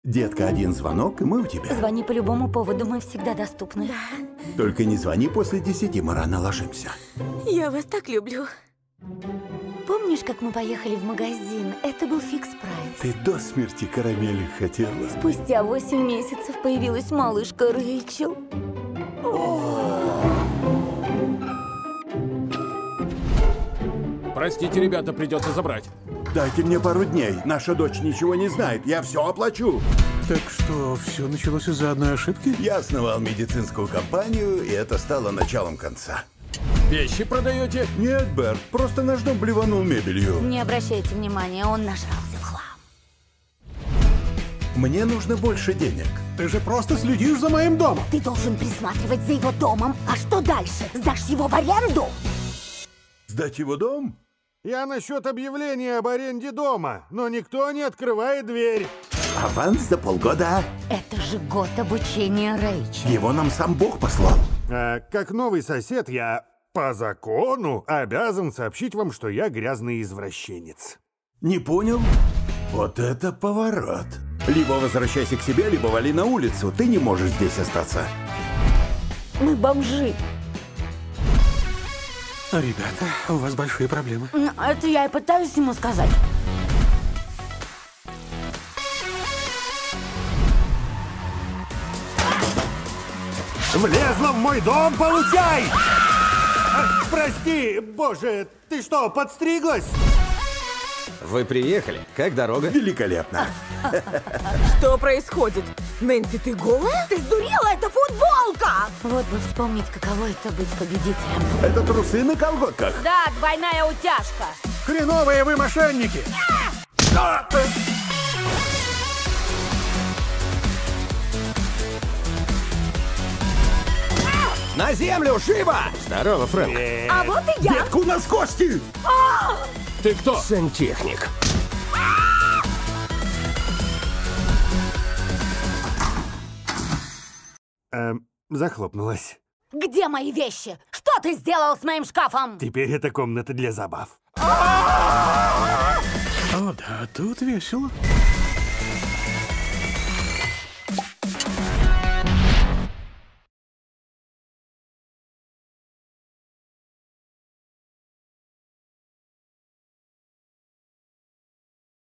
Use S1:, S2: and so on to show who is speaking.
S1: Детка, один звонок, и мы у тебя.
S2: Звони по любому поводу, мы всегда доступны.
S1: Только не звони после 10, мы рано ложимся.
S3: Я вас так люблю.
S2: Помнишь, как мы поехали в магазин? Это был фикс-прайс.
S1: Ты до смерти карамели хотела.
S2: Спустя 8 месяцев появилась малышка Рэйчел.
S4: Простите, ребята, придется забрать.
S1: Дайте мне пару дней. Наша дочь ничего не знает. Я все оплачу.
S5: Так что, все началось из-за одной ошибки?
S1: Я основал медицинскую компанию, и это стало началом конца.
S4: Вещи продаете?
S1: Нет, Берт, просто наш дом блеванул мебелью.
S2: Не обращайте внимания, он нажрался в хлам.
S1: Мне нужно больше денег.
S5: Ты же просто следишь за моим домом.
S2: Ты должен присматривать за его домом. А что дальше? Сдашь его в аренду?
S1: Сдать его дом?
S6: Я насчет объявления об аренде дома, но никто не открывает дверь.
S1: Аванс за полгода.
S2: Это же год обучения Рэйчел.
S1: Его нам сам Бог послал.
S6: Как новый сосед, я по закону обязан сообщить вам, что я грязный извращенец.
S1: Не понял? Вот это поворот. Либо возвращайся к себе, либо вали на улицу. Ты не можешь здесь остаться.
S2: Мы бомжи.
S5: Ребята, у вас большие проблемы.
S2: Это я и пытаюсь ему сказать.
S6: Влезла в мой дом, получай! Прости, боже, ты что, подстриглась?
S7: Вы приехали? Как дорога?
S1: Великолепно.
S3: Что происходит? Нэнси, ты голая?
S2: Ты сдурела? Это футболка! Вот бы вспомнить, каково это быть победителем.
S1: Это трусы на колготках.
S2: Да, двойная утяжка.
S6: Хреновые вы мошенники!
S7: На землю, живо! Здорово, Фрэнк.
S2: А вот и я.
S1: Детка, у нас гости!
S4: Ты кто?
S7: Сантехник.
S6: Захлопнулась.
S2: Где мои вещи? Что ты сделал с моим шкафом?
S6: Теперь это комната для забав.
S5: О, да, тут весело.